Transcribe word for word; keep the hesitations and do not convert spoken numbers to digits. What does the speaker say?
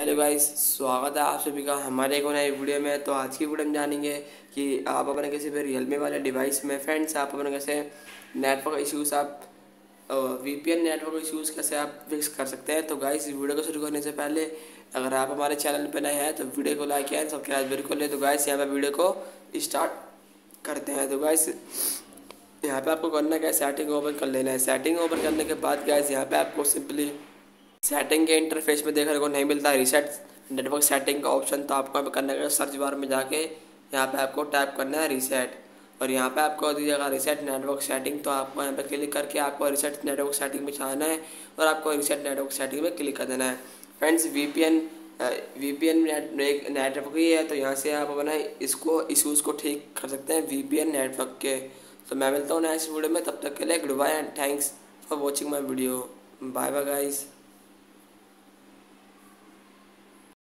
Hello guys, स्वागत है आप सभी का हमारे एक नए वीडियो में। तो आज की वीडियो में जानेंगे कि आप अपने किसी भी रियलमी वाले डिवाइस में फ्रेंड्स आप अपने कैसे नेटवर्क इश्यूज़ आप वीपीएन नेटवर्क इश्यूज़ कैसे आप फिक्स कर सकते हैं। तो गाइस वीडियो को शुरू करने से पहले अगर आप हमारे चैनल पर नए हैं तो वीडियो को लाइक एंड सब्सक्राइब बिल्कुल ले। तो गाइस यहाँ पर वीडियो को स्टार्ट करते हैं। तो गाइस यहाँ पे आपको करना क्या है, सेटिंग ओपन कर लेना है। सेटिंग ओपन करने के बाद गाइस यहाँ पे आपको सिंपली सेटिंग के इंटरफेस में देखने को नहीं मिलता है रिसेट नेटवर्क सेटिंग का ऑप्शन। तो आपको यहाँ पे करना है सर्च बार में जाके यहाँ पे आपको टैप करना है रिसेट, और यहाँ पे आपको दीजिएगा रिसेट नेटवर्क सेटिंग। तो आपको यहाँ पे क्लिक करके आपको रिसेट नेटवर्क सेटिंग में जाना है और आपको रिसेट नेटवर्क सेटिंग में क्लिक कर देना है। Friends VPN VPN net network ही है, तो यहाँ से आप अपना इसको इशूज़ को ठीक कर सकते हैं वीपीएन नेटवर्क के। तो मैं मिलता हूँ नेक्स्ट वीडियो में, तब तक के लिए good bye and thanks for watching my video. Bye bye guys.